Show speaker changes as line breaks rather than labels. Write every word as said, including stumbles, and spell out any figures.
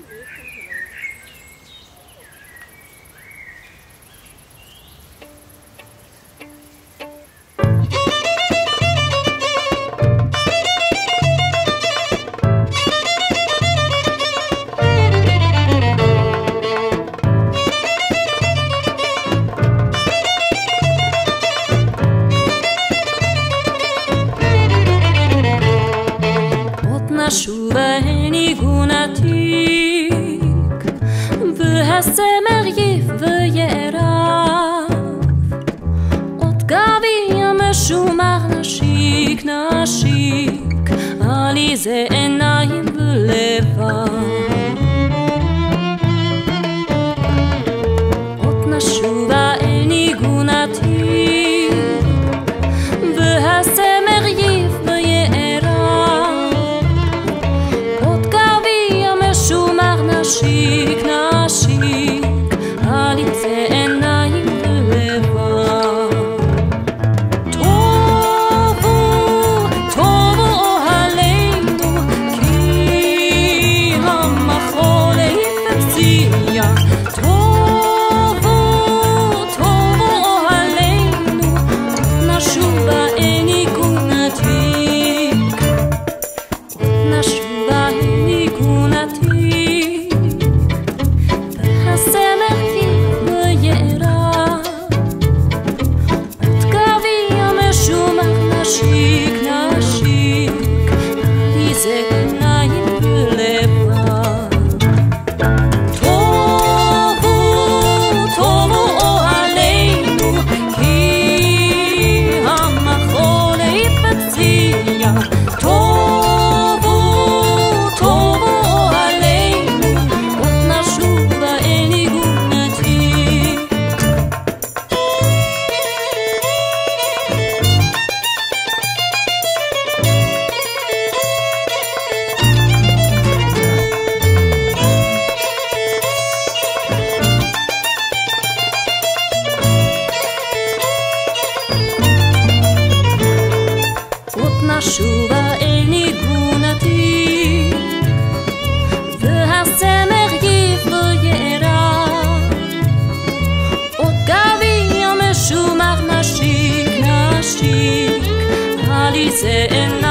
נשוב הניגון עתיק והזמר יף ויערב עוד גביע משומר נשיק נשיק עליזה עיניים ולבב עוד נשוב הניגון עתיק והזמר יף נשיק נשיק עליזה עיניים ולבב טובו טובו אוהלינו כי המחול הפציע טובו טובו אוהלינו נשוב הניגון עתיק נשוב הניגון עתיק נשיק נשיק עליזה עיניים ולבב טובו טובו אוהלינו כי המחול הפציע טובו טובו אוהלינו עוד נשוב הניגון עתיק נשוב אל ניגון עתיק והזמר יף ויערב עוד גביע משומר נשיק נשיק עליזה